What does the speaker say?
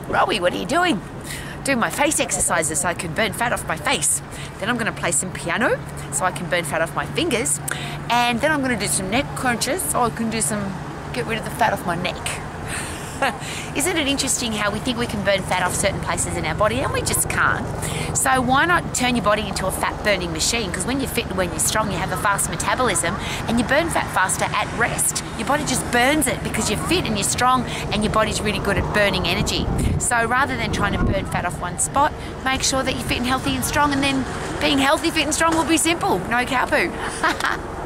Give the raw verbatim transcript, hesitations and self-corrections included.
Rowie, what are you doing? Doing my face exercises so I can burn fat off my face. Then I'm going to play some piano so I can burn fat off my fingers. And then I'm going to do some neck crunches so I can do some, get rid of the fat off my neck. Isn't it interesting how we think we can burn fat off certain places in our body and we just can't? So why not turn your body into a fat burning machine? Because when you're fit and when you're strong, you have a fast metabolism and you burn fat faster at rest. Your body just burns it because you're fit and you're strong and your body's really good at burning energy. So rather than trying to burn fat off one spot, make sure that you're fit and healthy and strong, and then being healthy, fit and strong will be simple. No cow poo.